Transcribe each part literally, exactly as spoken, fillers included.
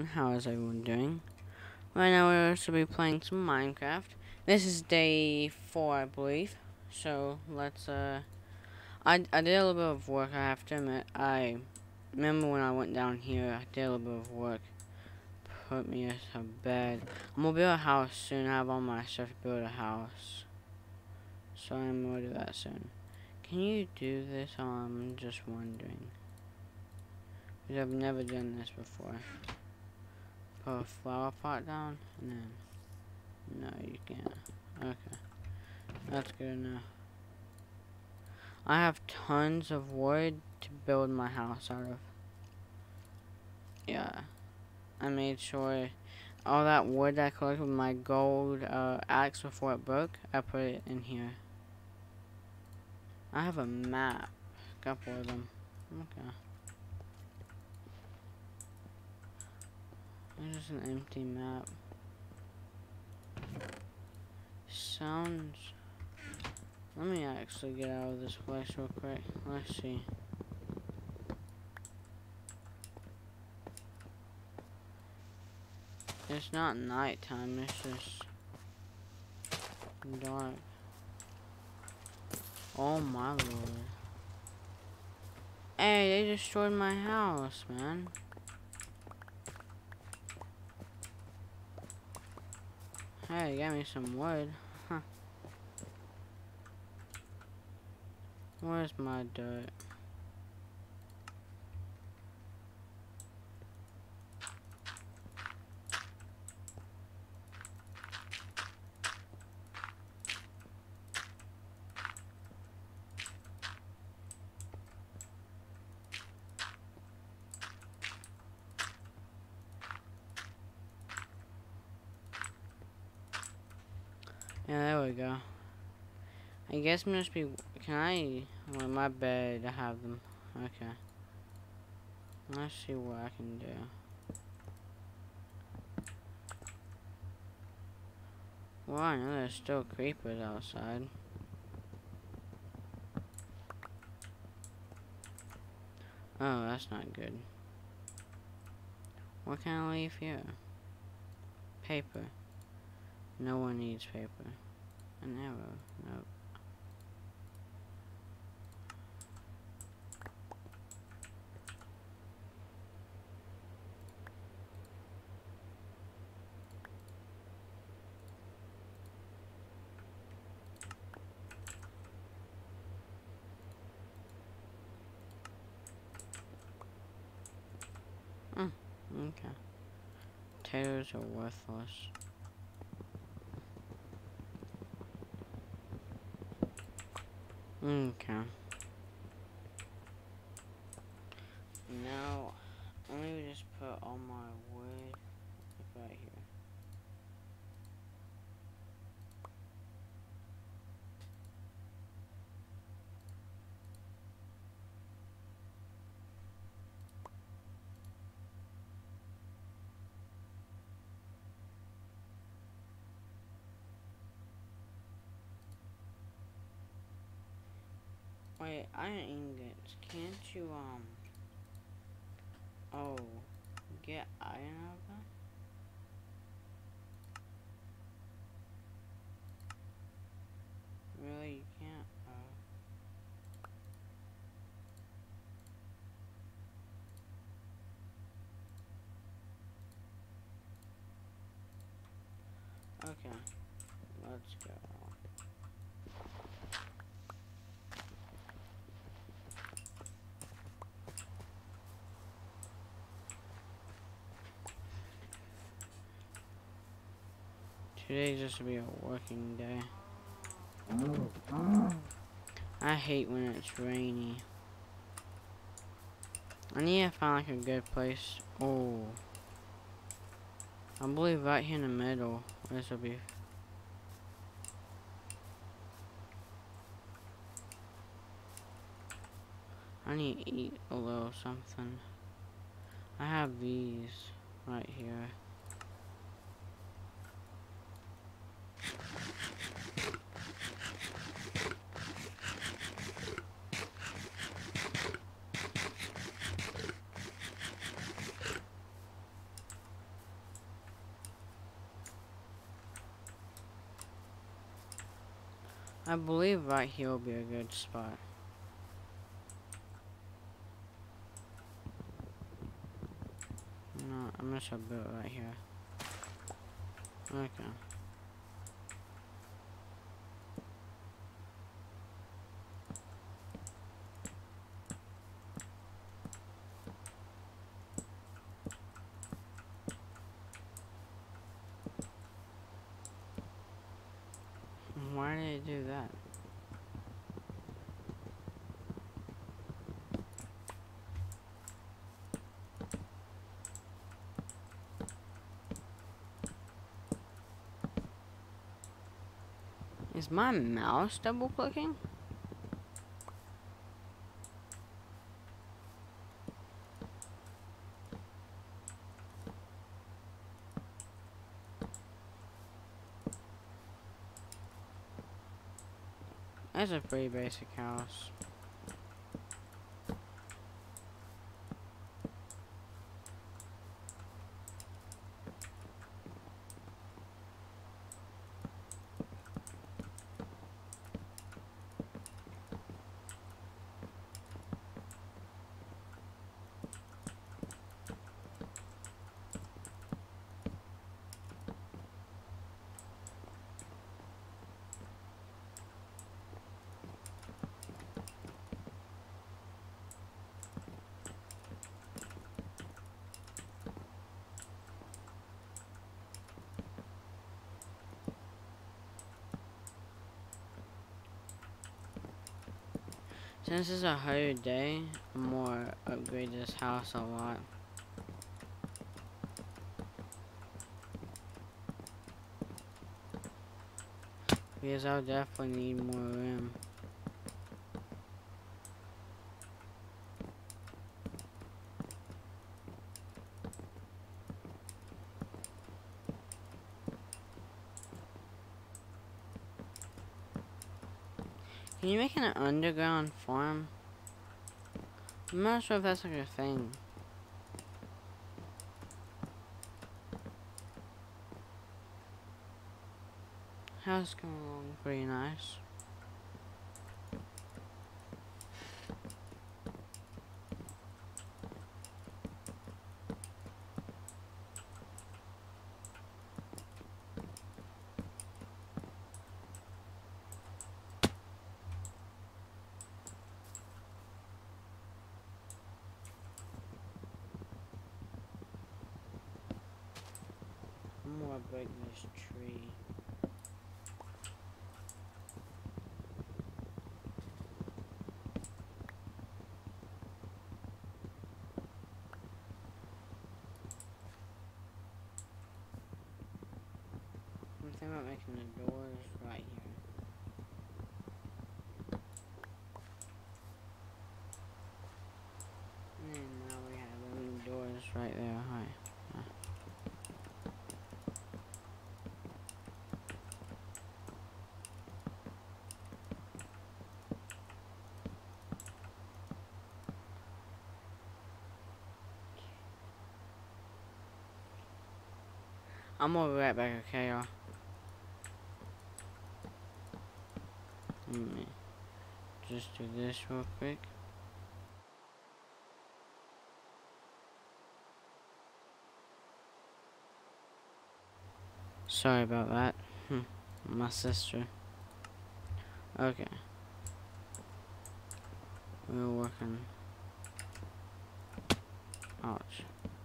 everyone, how is everyone doing? Right now we're supposed to be playing some Minecraft. This is day four, I believe. So let's uh I I did a little bit of work, I have to admit. I remember when I went down here, I did a little bit of work. Put me as a bed. I'm gonna build a house soon. I have all my stuff to build a house. So I'm gonna do that soon. Can you do this? Oh, I'm just wondering. Because I've never done this before. Put a flower pot down, and then... No, you can't. Okay. That's good enough. I have tons of wood to build my house out of. Yeah. I made sure all that wood that I collected with my gold uh, axe before it broke, I put it in here. I have a map. A couple of them. Okay. There's just an empty map. Sounds... Let me actually get out of this place real quick. Let's see. It's not nighttime, it's just dark. Oh my lord. Hey, they destroyed my house, man. Hey, got me some wood. Huh. Where's my dirt? Yeah, there we go. I guess I'm just be. Can I? Well, my bed. I have them. Okay. Let's see what I can do. Well, I know there's still creepers outside. Oh, that's not good. What can I leave here? Paper. No one needs paper. An arrow. Nope. Mm, okay. Potatoes are worthless. Okay. Now, let me just put all my wood right here. Wait, iron ingots. Can't you, um... Oh, get iron out of that? Really, you can't? Oh. Okay, let's go. Today's just to be a working day. I hate when it's rainy. I need to find like a good place. Oh, I believe right here in the middle. This will be. I need to eat a little something. I have these right here. I believe right here will be a good spot. No, I'm just gonna build it right here. Okay. Why did it do that? Is my mouse double clicking? That's a pretty basic house. Since it's a higher day, I'm more upgrade this house a lot. Because I'll definitely need more room. Can you make an underground farm? I'm not sure if that's like a thing. House going along pretty nice. I'm gonna break this tree. I'm thinking about making the doors right here. And now we have the doors right there. Hi. Uh. I'm gonna be right back, okay, y'all? Let me just do this real quick. Sorry about that. My sister. Okay. We're working. Ouch.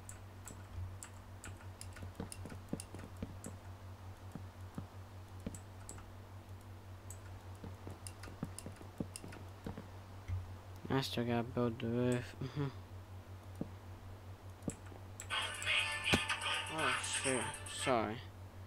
I still gotta build the roof. Oh shoot. Sorry.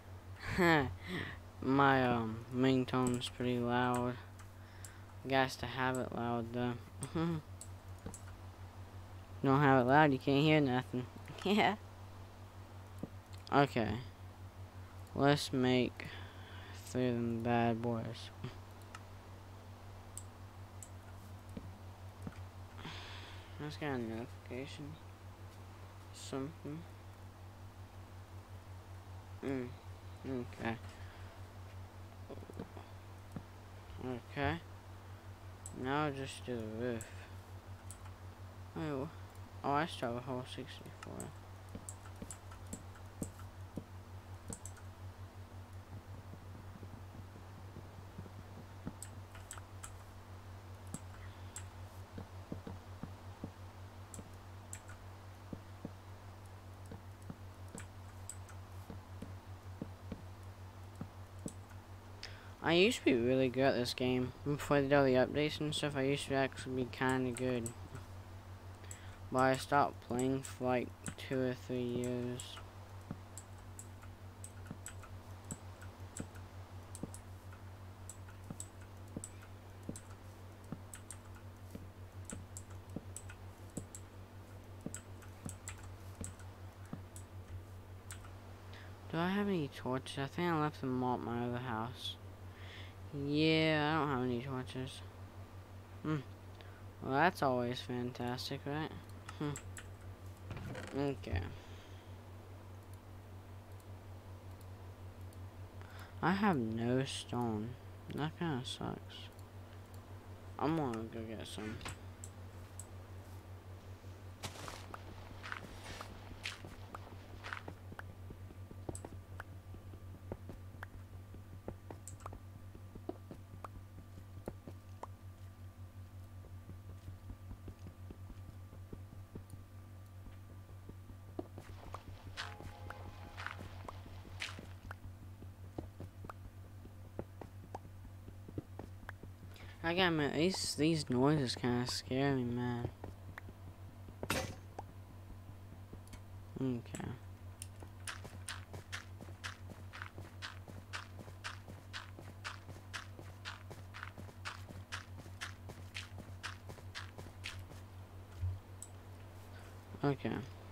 My um ringtone's pretty loud. Guys to have it loud though. Don't have it loud, you can't hear nothing. Yeah. Okay. Let's make three of them bad boys. I just got a notification. Something. Mm. Okay. Okay. Now I'll just do the roof. Oh, oh I still have a whole sixty-four. I used to be really good at this game. Before they did all the updates and stuff, I used to actually be kinda good. But I stopped playing for like two or three years. Do I have any torches? I think I left them at my other house. Yeah, I don't have any torches. Hmm. Well, that's always fantastic, right? Hmm. Okay. I have no stone. That kinda sucks. I'm gonna go get some. I gotta admit, these, these noises kinda scare me, man. Okay. Okay.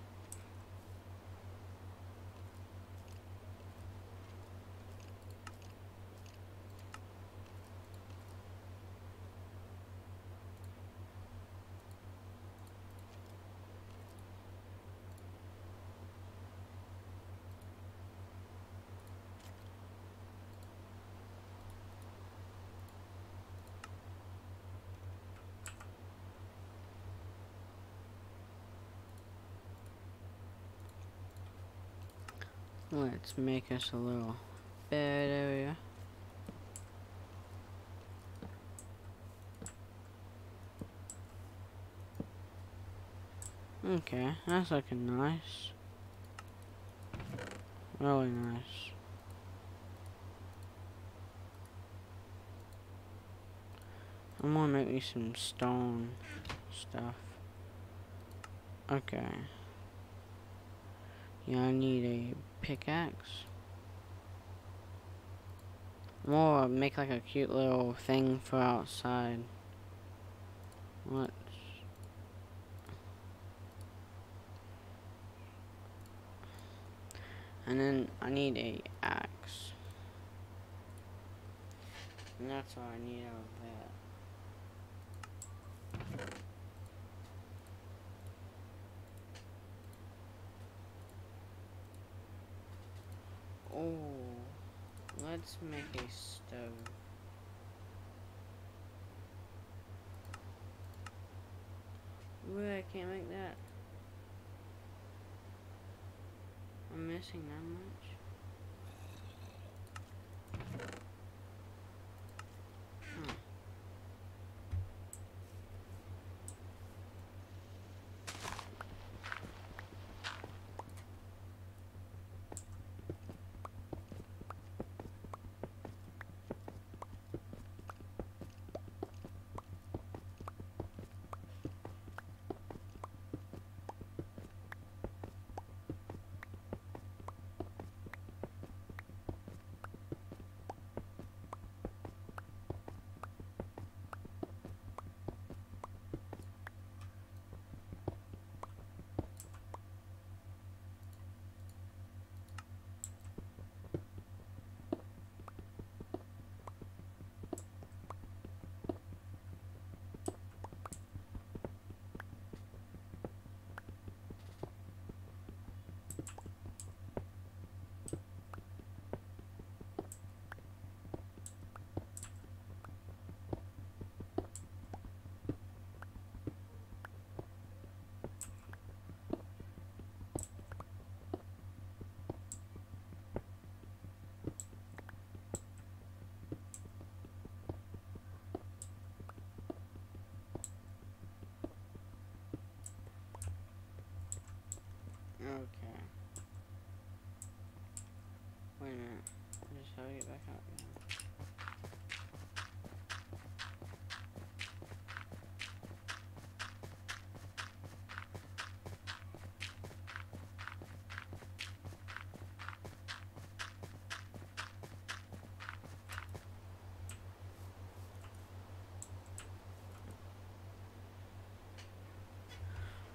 Let's make us a little bed area. Okay, that's looking nice. Really nice. I'm gonna make me some stone stuff. Okay. Yeah, I need a pickaxe. More make like a cute little thing for outside. Let's. And then I need a axe. And that's all I need out of that. Oh, let's make a stove. Wait, I can't make that. I'm missing that much. Huh.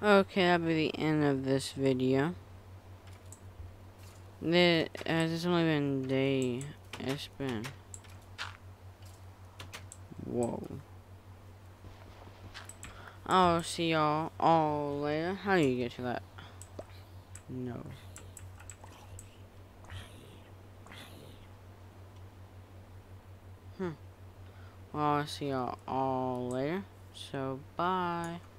Okay, that'll be the end of this video. This, uh, it's only been day. It's been. Whoa. I'll see y'all all later. How do you get to that? No. Hmm. Well, I'll see y'all all later. So, bye.